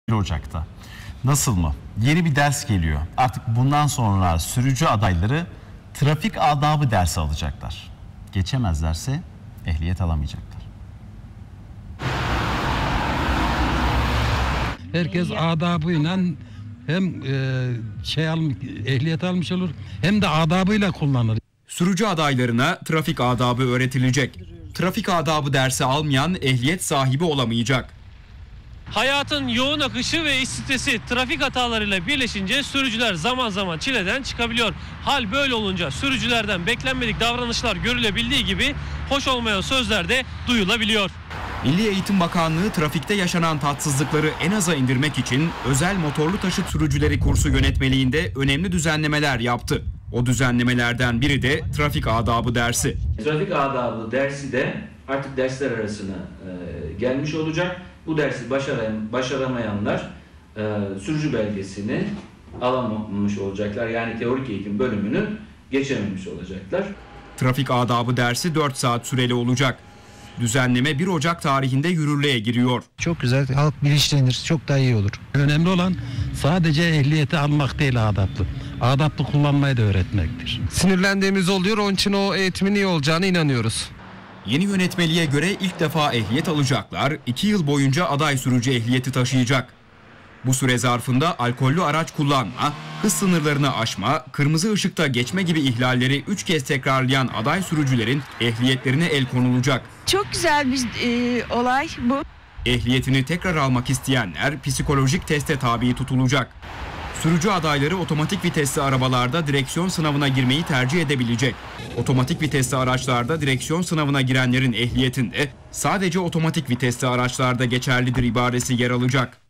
1 Ocak'ta. Nasıl mı? Yeni bir ders geliyor. Artık bundan sonra sürücü adayları trafik adabı dersi alacaklar. Geçemezlerse ehliyet alamayacaklar. Herkes adabıyla hem ehliyet almış olur hem de adabıyla kullanır. Sürücü adaylarına trafik adabı öğretilecek. Trafik adabı dersi almayan ehliyet sahibi olamayacak. Hayatın yoğun akışı ve iş stresi trafik hatalarıyla birleşince sürücüler zaman zaman çileden çıkabiliyor. Hal böyle olunca sürücülerden beklenmedik davranışlar görülebildiği gibi hoş olmayan sözler de duyulabiliyor. Milli Eğitim Bakanlığı trafikte yaşanan tatsızlıkları en aza indirmek için özel motorlu taşıt sürücüleri kursu yönetmeliğinde önemli düzenlemeler yaptı. O düzenlemelerden biri de trafik adabı dersi. Trafik adabı dersi de artık dersler arasına gelmiş olacak. Bu dersi başaramayanlar sürücü belgesini alamamış olacaklar. Yani teorik eğitim bölümünü geçememiş olacaklar. Trafik adabı dersi 4 saat süreli olacak. Düzenleme 1 Ocak tarihinde yürürlüğe giriyor. Çok güzel, halk bilinçlenir, çok daha iyi olur. Önemli olan sadece ehliyeti almak değil adaplı. Adaplı kullanmayı da öğretmektir. Sinirlendiğimiz oluyor, onun için o eğitimin iyi olacağına inanıyoruz. Yeni yönetmeliğe göre ilk defa ehliyet alacaklar 2 yıl boyunca aday sürücü ehliyeti taşıyacak. Bu süre zarfında alkollü araç kullanma, hız sınırlarını aşma, kırmızı ışıkta geçme gibi ihlalleri 3 kez tekrarlayan aday sürücülerin ehliyetlerine el konulacak. Çok güzel bir olay bu. Ehliyetini tekrar almak isteyenler psikolojik teste tabi tutulacak. Sürücü adayları otomatik vitesli arabalarda direksiyon sınavına girmeyi tercih edebilecek. Otomatik vitesli araçlarda direksiyon sınavına girenlerin ehliyetinde sadece otomatik vitesli araçlarda geçerlidir ibaresi yer alacak.